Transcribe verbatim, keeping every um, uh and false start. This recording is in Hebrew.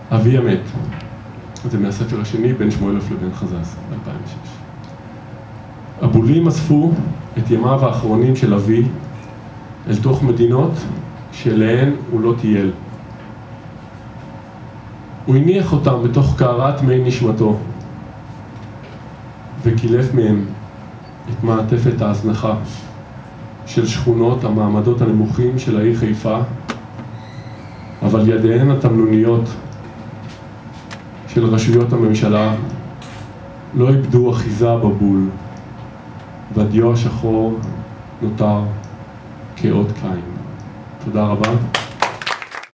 אבי המת. זה מהספר השני, בין שמואלוף לבין חזס, ב-אלפיים ושש. הבולים אספו את ימיו האחרונים של אבי אל תוך מדינות שאליהן הוא לא טייל. הוא הניח אותם בתוך קערת מי נשמתו וקילף מהם את מעטפת ההזנחה של שכונות המעמדות הנמוכים של העיר חיפה, אבל ידיהן התמנוניות של רשויות הממשלה לא איבדו אחיזה בבול, והדיו השחור נותר כאות קין. תודה רבה.